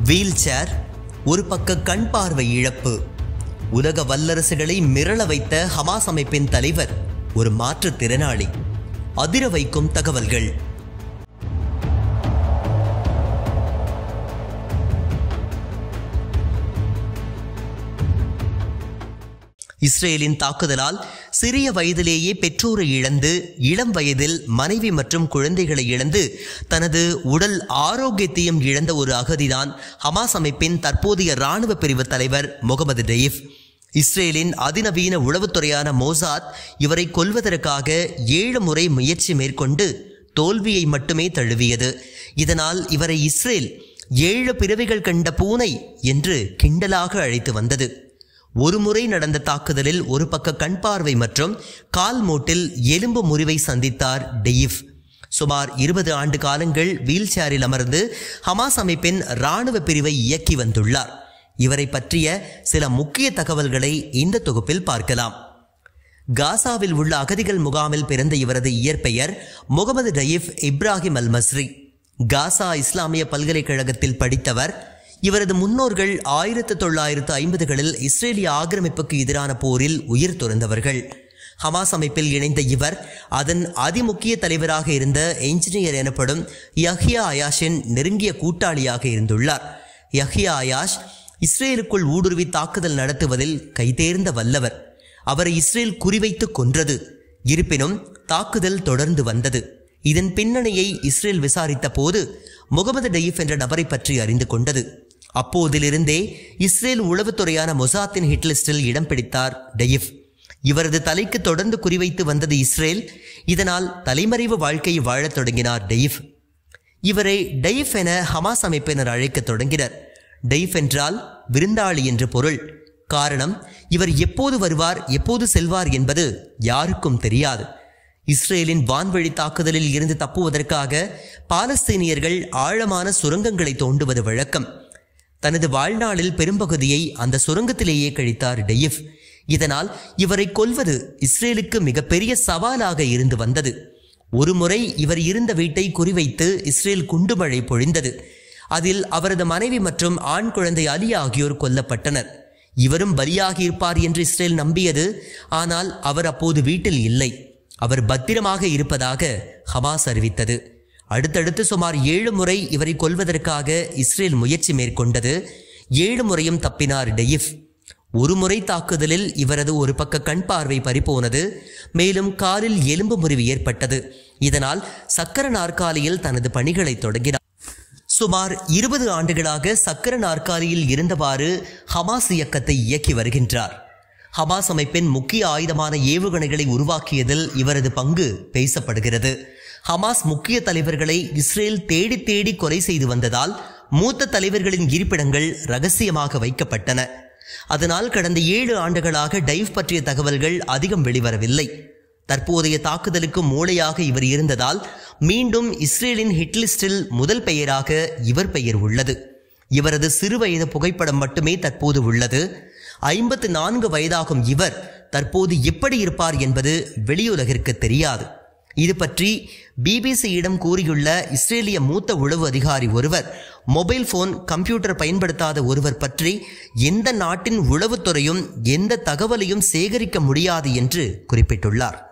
Wheel chair, ஒரு பக்க கண் பார்வை இழப்பு. உலக வல்லரசுகளை மிரள வைத்த ஹமாஸ் அமைப்பின் தலைவர் ஒரு மாற்றுத்திறனாளி. அதிர வைக்கும் தகவல்கள். இஸ்ரேலின் தாக்குதலால் சிறிய வயதிலேயே பெற்றோரை இழந்து, இளம் வயதில் மனைவி மற்றும் குழந்தைகளை இழந்து, தனது உடல் ஆரோக்கியத்தையும் இழந்த ஒரு அகதிதான் ஹமாஸ் அமைப்பின் தற்போதைய இராணுவ பிரிவு தலைவர் முகமது டெயிஃப். இஸ்ரேலின் அதிநவீன உளவுத்துறையான மோசாத் இவரை கொல்வதற்காக 7 முறை முயற்சி மேற்கொண்டு தோல்வியை மட்டுமே தழுவியது. இதனால் இவரை இஸ்ரேல் 7 பிறவிகள் கண்ட பூனை என்று கிண்டலாக அழைத்து வந்தது. ஒரு முறை நடந்த தாக்குதலில் ஒரு பக்க கண் பார்வை மற்றும் கால் மூட்டில் எலும்பு முறிவை சந்தித்தார் டெயிஃப். சுமார் 20 ஆண்டு காலங்கள் வீல் சேரில் அமர்ந்து ஹமாஸ் அமைப்பின் இராணுவ பிரிவை இயக்கி வந்துள்ளார். இவரை பற்றிய சில முக்கிய தகவல்களை இந்த தொகுப்பில் பார்க்கலாம். காசாவில் உள்ள அகதிகள் முகாமில் பிறந்த இவரது இயற்பெயர் Mohammed Deif Ibrahim al Masri. Gaza இஸ்லாமிய பல்கலைக்கழகத்தில் படித்தவர். இவரது முன்னோர்கள் 1950களில் இஸ்ரேலிய ஆக்கிரமிப்புக்கு எதிரான போரில் உயிர் துறந்தவர்கள். ஹமாஸ் அமைப்பில் இணைந்த இவர் அதன் அதிமுக்கிய தலைவராக இருந்த என்ஜினியர் எனப்படும் யஹ்யா அயாஷின் நெருங்கிய கூட்டாளியாக இருந்துள்ளார். யஹ்யா அயாஷ் இஸ்ரேலுக்குள் ஊடுருவி தாக்குதல் நடத்துவதில் கைதேர்ந்த வல்லவர். அவரை இஸ்ரேல் குறிவைத்து கொன்றது. இருப்பினும் தாக்குதல் தொடர்ந்து வந்தது. இதன் பின்னணியை இஸ்ரேல் விசாரித்த போது முகமது டெயிஃப் என்ற நபரை பற்றி அறிந்து கொண்டது. அப்போதிலிருந்தே இஸ்ரேல் உளவுத்துறையான மொசாத்தின் ஹிட்லிஸ்டில் இடம் பிடித்தார் டெயிஃப். இவரது தலைக்கு தொடர்ந்து குறிவைத்து வந்தது இஸ்ரேல். இதனால் தலைமறைவு வாழ்க்கையை வாழத் தொடங்கினார் டெயிஃப். இவரை டெயிஃப் என ஹமாஸ் அமைப்பினர் அழைக்க தொடங்கினர். டெயிஃப் என்றால் விருந்தாளி என்று பொருள். காரணம், இவர் எப்போது வருவார், எப்போது செல்வார் என்பது யாருக்கும் தெரியாது. இஸ்ரேலின் வான்வழி தாக்குதலில் இருந்து தப்புவதற்காக பாலஸ்தீனியர்கள் ஆழமான சுரங்கங்களை தோண்டுவது வழக்கம். தனது வாழ்நாளில் பெரும்பகுதியை அந்த சுரங்கத்திலேயே கழித்தார் டெயிஃப். இதனால் இவரை கொல்வது இஸ்ரேலுக்கு மிகப்பெரிய சவாலாக இருந்து வந்தது. ஒரு முறை இவர் இருந்த வீட்டை குறிவைத்து இஸ்ரேல் குண்டுமழை பொழிந்தது. அதில் அவரது மனைவி மற்றும் ஆண் குழந்தை அலி ஆகியோர் கொல்லப்பட்டனர். இவரும் பலியாகியிருப்பார் என்று இஸ்ரேல் நம்பியது. ஆனால் அவர் அப்போது வீட்டில் இல்லை. அவர் பத்திரமாக இருப்பதாக ஹமாஸ் அறிவித்தது. அடுத்தடுத்து சுமார் 7 முறை இவரை கொல்வதற்காக இஸ்ரேல் முயற்சி மேற்கொண்டது. 7 முறையும் தப்பினார் டெயிஃப். ஒரு முறை தாக்குதலில் இவரது ஒரு பக்க கண் பார்வை பறிபோனது. மேலும் காலில் எலும்பு முறிவு ஏற்பட்டது. இதனால் சக்கர நாற்காலியில் தனது பணிகளை தொடங்கினார். சுமார் 20 ஆண்டுகளாக சக்கர நாற்காலியில் இருந்தவாறு ஹமாஸ் இயக்கத்தை இயக்கி வருகின்றார். ஹமாஸ் அமைப்பின் முக்கிய ஆயுதமான ஏவுகணைகளை உருவாக்கியதில் இவரது பங்கு பேசப்படுகிறது. ஹமாஸ் முக்கிய தலைவர்களை இஸ்ரேல் தேடி தேடி கொலை செய்து வந்ததால் மூத்த தலைவர்களின் இருப்பிடங்கள் ரகசியமாக வைக்கப்பட்டன. அதனால் கடந்த 7 ஆண்டுகளாக டெயிஃப் பற்றிய தகவல்கள் அதிகம் வெளிவரவில்லை. தற்போதைய தாக்குதலுக்கு மூளையாக இவர் இருந்ததால் மீண்டும் இஸ்ரேலின் ஹிட்லிஸ்டில் முதல் பெயராக இவர் பெயர் உள்ளது. இவரது சிறுவயது புகைப்படம் மட்டுமே தற்போது உள்ளது. 54 வயதாகும் இவர் தற்போது எப்படி இருப்பார் என்பது வெளியுலகிற்கு தெரியாது. இது பற்றி பிபிசியிடம் கூறியுள்ள இஸ்ரேலிய மூத்த உளவு அதிகாரி ஒருவர், மொபைல் போன், கம்ப்யூட்டர் பயன்படுத்தாத ஒருவர் பற்றி எந்த நாட்டின் உளவுத்துறையும் எந்த தகவலையும் சேகரிக்க முடியாது என்று குறிப்பிட்டுள்ளார்.